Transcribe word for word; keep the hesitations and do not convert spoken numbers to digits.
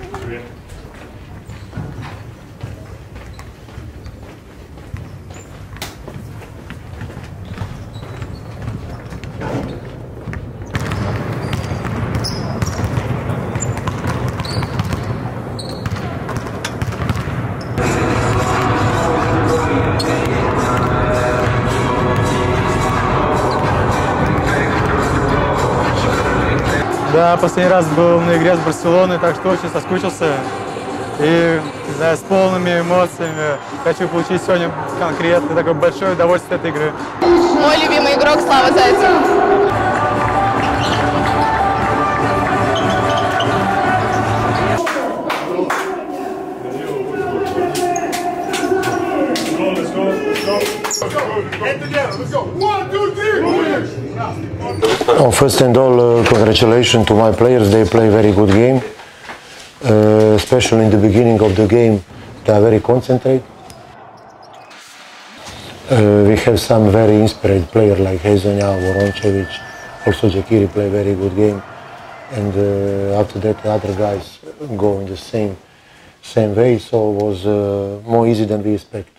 Да, последний раз был на игре с Барселоной, так что очень соскучился. И, не знаю, с полными эмоциями хочу получить сегодня конкретно такое большое удовольствие от этой игры. Мой любимый игрок Слава Зайцев. Oh, first and all, uh, congratulations to my players. They play very good game. Uh, especially in the beginning of the game, they are very concentrated. Uh, we have some very inspired players like Hezonja, Voroncevic, also Jakiri play very good game. And uh, after that, the other guys go in the same same way. So it was uh, more easy than we expect.